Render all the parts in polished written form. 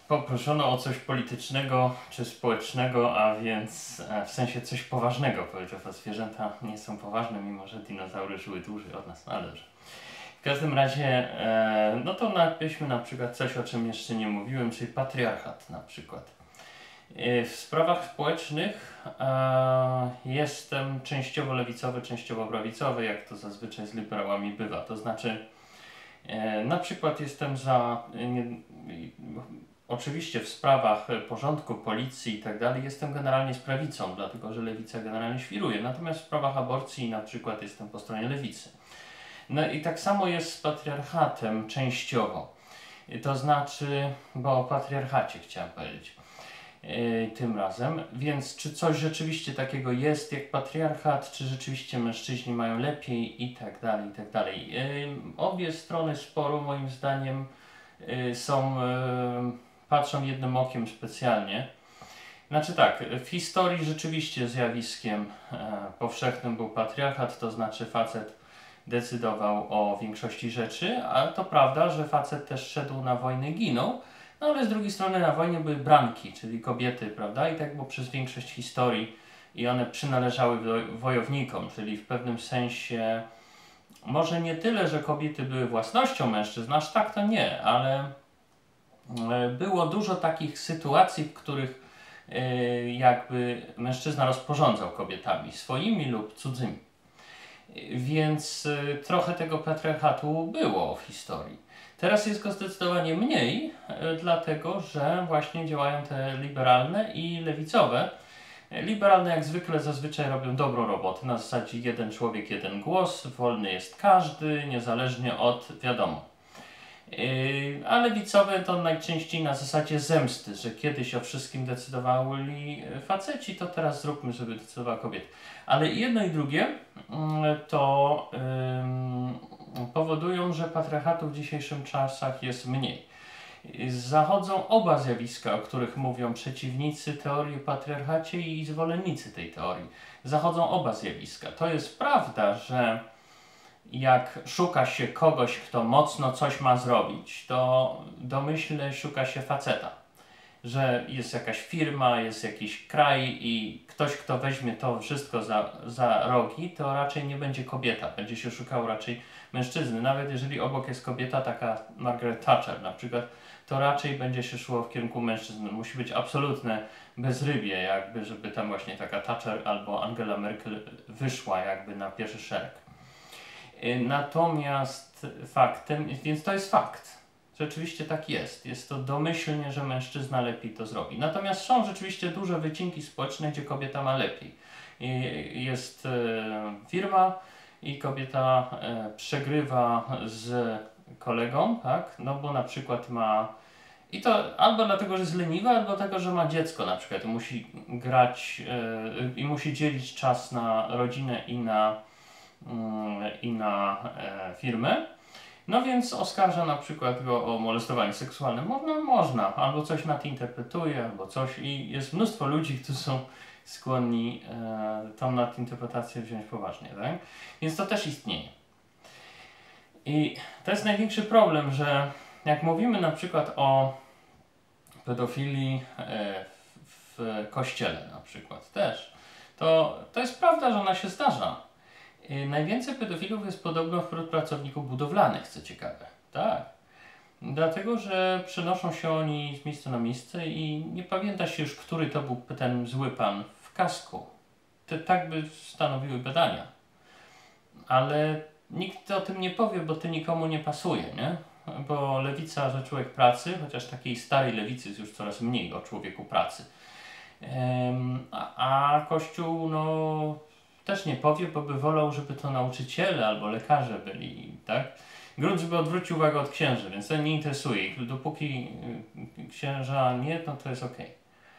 poproszono o coś politycznego czy społecznego, a więc w sensie coś poważnego, powiedział, a zwierzęta nie są poważne, mimo że dinozaury żyły dłużej od nas, no ale dobrze. W każdym razie, no to napiszmy na przykład coś, o czym jeszcze nie mówiłem, czyli patriarchat na przykład. W sprawach społecznych jestem częściowo lewicowy, częściowo prawicowy, jak to zazwyczaj z liberałami bywa. To znaczy, na przykład jestem za, oczywiście w sprawach porządku, policji i tak dalej, jestem generalnie z prawicą, dlatego że lewica generalnie świruje. Natomiast w sprawach aborcji na przykład jestem po stronie lewicy. No i tak samo jest z patriarchatem częściowo. To znaczy, bo o patriarchacie chciałem powiedzieć tym razem. Więc czy coś rzeczywiście takiego jest jak patriarchat, czy rzeczywiście mężczyźni mają lepiej i tak dalej, i tak dalej. Obie strony sporu moim zdaniem patrzą jednym okiem specjalnie. Znaczy tak, w historii rzeczywiście zjawiskiem powszechnym był patriarchat, to znaczy facet decydował o większości rzeczy, ale to prawda, że facet też szedł na wojnę i ginął, no ale z drugiej strony na wojnie były branki, czyli kobiety, prawda? I tak było przez większość historii i one przynależały wojownikom, czyli w pewnym sensie może nie tyle, że kobiety były własnością mężczyzn, aż tak to nie, ale było dużo takich sytuacji, w których jakby mężczyzna rozporządzał kobietami, swoimi lub cudzymi. Więc trochę tego patriarchatu było w historii. Teraz jest go zdecydowanie mniej, dlatego że właśnie działają te liberalne i lewicowe. Liberalne jak zwykle zazwyczaj robią dobrą robotę. Na zasadzie jeden człowiek, jeden głos, wolny jest każdy, niezależnie od wiadomo. A lewicowe to najczęściej na zasadzie zemsty, że kiedyś o wszystkim decydowali faceci, to teraz zróbmy, żeby decydowała kobieta. Ale jedno i drugie to powodują, że patriarchatu w dzisiejszych czasach jest mniej. Zachodzą oba zjawiska, o których mówią przeciwnicy teorii o patriarchacie i zwolennicy tej teorii. Zachodzą oba zjawiska. To jest prawda, że jak szuka się kogoś, kto mocno coś ma zrobić, to domyślnie szuka się faceta. Że jest jakaś firma, jest jakiś kraj i ktoś, kto weźmie to wszystko za rogi, to raczej nie będzie kobieta. Będzie się szukało raczej mężczyzny. Nawet jeżeli obok jest kobieta, taka Margaret Thatcher na przykład, to raczej będzie się szło w kierunku mężczyzn. Musi być absolutne bezrybie, jakby, żeby tam właśnie taka Thatcher albo Angela Merkel wyszła jakby na pierwszy szereg. Natomiast faktem, więc to jest fakt. Rzeczywiście tak jest. Jest to domyślnie, że mężczyzna lepiej to zrobi. Natomiast są rzeczywiście duże wycinki społeczne, gdzie kobieta ma lepiej. Jest firma i kobieta przegrywa z kolegą, tak? No bo na przykład ma... I to albo dlatego, że jest leniwa, albo dlatego, że ma dziecko na przykład i musi grać i musi dzielić czas na rodzinę i na firmę. No więc oskarża na przykład go o molestowanie seksualne. Można, albo coś nadinterpretuje, albo coś i jest mnóstwo ludzi, którzy są skłonni tą nadinterpretację wziąć poważnie, tak? Więc to też istnieje. I to jest największy problem, że jak mówimy na przykład o pedofilii w kościele na przykład też, to jest prawda, że ona się zdarza. Najwięcej pedofilów jest podobno wśród pracowników budowlanych, co ciekawe. Tak. Dlatego, że przenoszą się oni z miejsca na miejsce i nie pamięta się już, który to był ten zły pan w kasku. Tak by stanowiły badania. Ale nikt o tym nie powie, bo to nikomu nie pasuje, nie? Bo lewica, że człowiek pracy, chociaż takiej starej lewicy jest już coraz mniej o człowieku pracy. A Kościół, no... też nie powie, bo by wolał, żeby to nauczyciele albo lekarze byli, tak? Grunt, żeby odwrócił uwagę od księży, więc to nie interesuje ich. Dopóki księża nie, no to jest okej.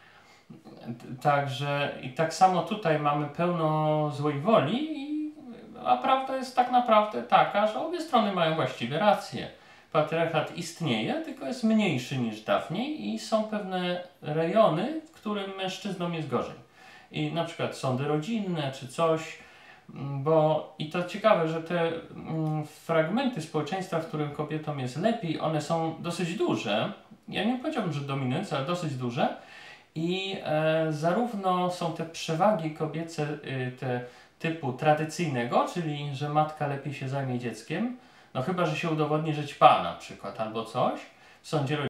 Także i tak samo tutaj mamy pełno złej woli, a prawda jest tak naprawdę taka, że obie strony mają właściwie rację. Patriarchat istnieje, tylko jest mniejszy niż dawniej i są pewne rejony, w którym mężczyznom jest gorzej. I na przykład sądy rodzinne czy coś, bo i to ciekawe, że te fragmenty społeczeństwa, w którym kobietom jest lepiej, one są dosyć duże ja nie powiedziałbym, że dominujące, ale dosyć duże. I zarówno są te przewagi kobiece te typu tradycyjnego, czyli że matka lepiej się zajmie dzieckiem, no chyba że się udowodni, że ćpa na przykład albo coś w sądzie